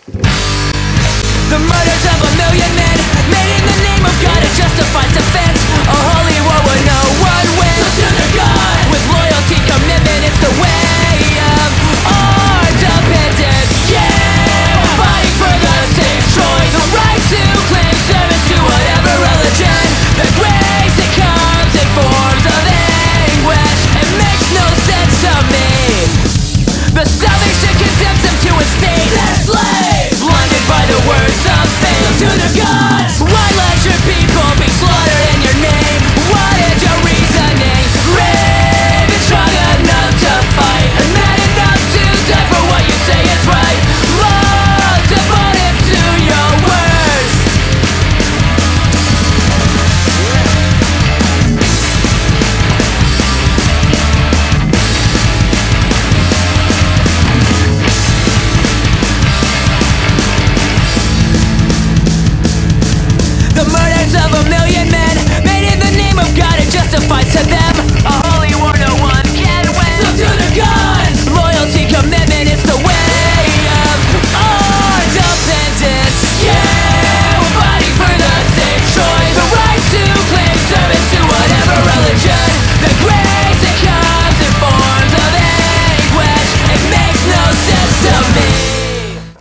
The murders of a million men, made in the name of God, are justified to fail.